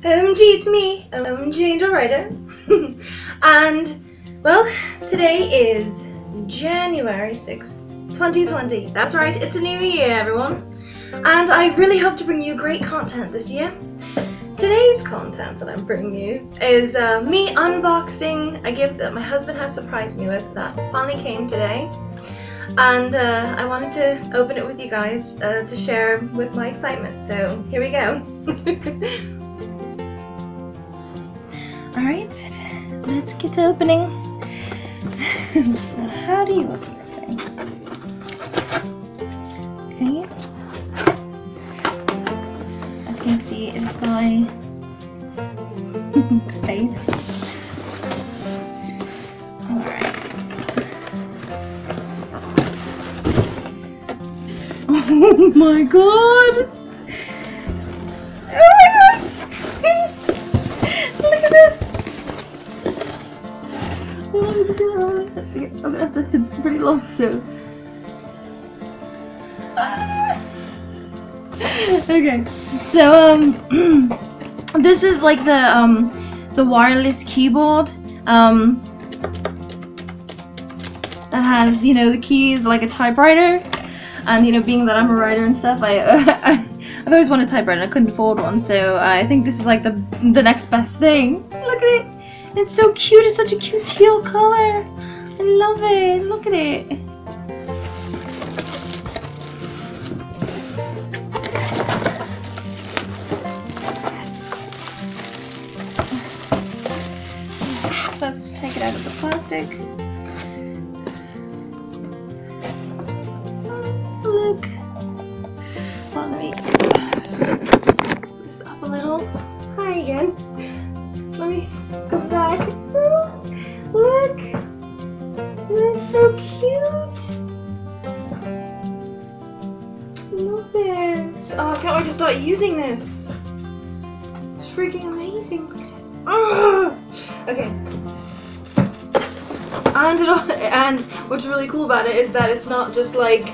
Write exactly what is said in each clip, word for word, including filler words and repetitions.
O M G, it's me, O M G Angel Rider. And, well, today is January sixth, twenty twenty. That's right, it's a new year, everyone. And I really hope to bring you great content this year. Today's content that I'm bringing you is uh, me unboxing a gift that my husband has surprised me with that finally came today. And uh, I wanted to open it with you guys uh, to share with my excitement. So here we go. Alright, let's get to opening. How do you open this thing? Okay. As you can see, it is by Space. Alright. Oh my god! Oh my god! Look at this! Oh, I'm gonna have to, it's pretty long, so. Okay, so um, this is like the um, the wireless keyboard um, that has, you know, the keys like a typewriter, and you know, being that I'm a writer and stuff, I, uh, I I've always wanted a typewriter. I couldn't afford one, so I think this is like the the next best thing. Look at it! It's so cute. It's such a cute teal color. I love it. Look at it. Let's take it out of the plastic. Oh, look. Well, let me put this up a little. Hi again. Let me go back. Oh, look. That's so cute. Love it. Oh, I can't wait to start using this. It's freaking amazing. Oh. Okay. And, it, and what's really cool about it is that it's not just like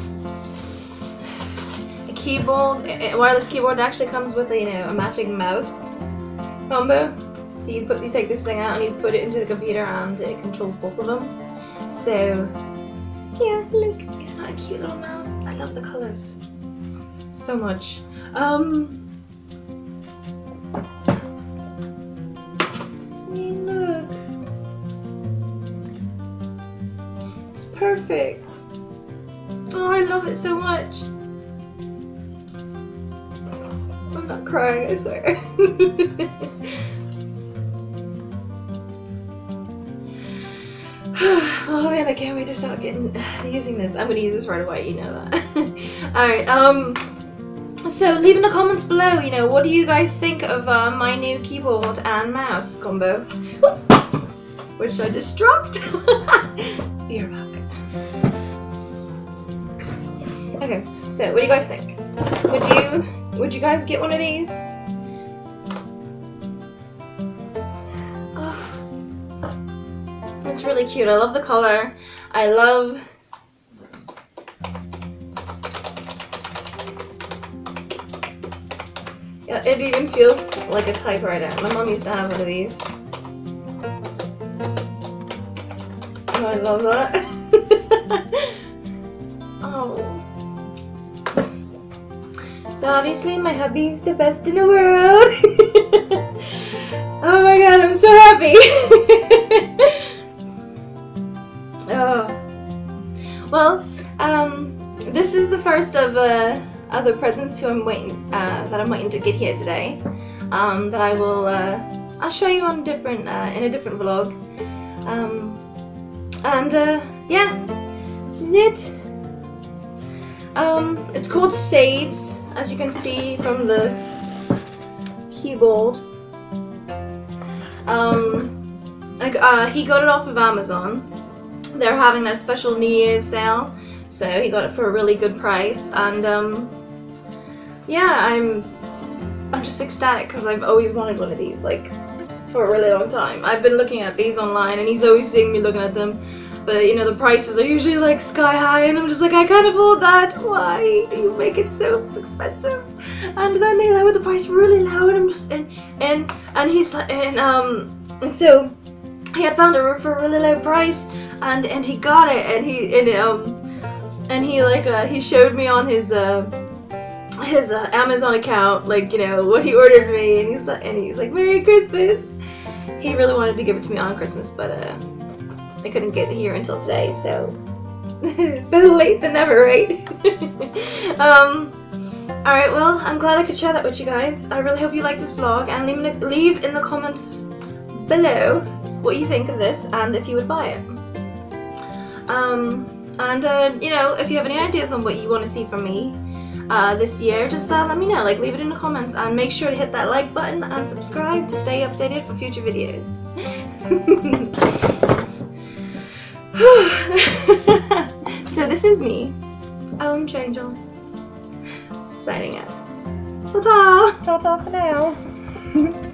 a keyboard, a wireless keyboard. It actually comes with a, you know, a matching mouse combo. So you put you take this thing out and you put it into the computer and it controls both of them. So yeah, look, isn't that a cute little mouse? I love the colors so much. Um. Perfect. Oh, I love it so much. I'm not crying, I swear. Oh man, I can't wait to start getting using this. I'm gonna use this right away, you know that. Alright, um so leave in the comments below, you know, what do you guys think of uh, my new keyboard and mouse combo? Which I just dropped. Be right back. Okay, so what do you guys think? Would you would you guys get one of these? Oh, it's really cute. I love the color. I love yeah, it even feels like a typewriter. My mom used to have one of these. Oh, I love that. Oh. So obviously my hubby's the best in the world. Oh my god, I'm so happy. Oh. Well, um, this is the first of uh, other presents who I'm waiting uh, that I'm waiting to get here today. Um, that I will uh, I'll show you on different uh, in a different vlog. Um, and uh, yeah, this is it. Um, it's called Sades, as you can see from the keyboard. Um, like, uh, he got it off of Amazon. They're having that special New Year's sale, so he got it for a really good price. And um, yeah, I'm I'm just ecstatic because I've always wanted one of these, like, for a really long time. I've been looking at these online, and he's always seeing me looking at them. But you know, the prices are usually like sky high, and I'm just like, I can't afford that. Why do you make it so expensive? and then they lowered the price really low, and I'm just and and and he's like, and um, and so he had found a room for a really low price, and and he got it, and he and um, and he like uh, he showed me on his uh. his uh, Amazon account, like, you know, what he ordered me, and he's like, and he's like, Merry Christmas. He really wanted to give it to me on Christmas, but uh, I couldn't get it here until today, so better late than never, right? um, alright, well, I'm glad I could share that with you guys. I really hope you like this vlog, and leave, leave in the comments below what you think of this, and if you would buy it. Um, and, uh, you know, if you have any ideas on what you want to see from me, Uh, this year, just uh, let me know, like leave it in the comments, and make sure to hit that like button and subscribe to stay updated for future videos. So this is me, All My Angel, signing out. Ta-ta! Ta-ta for now.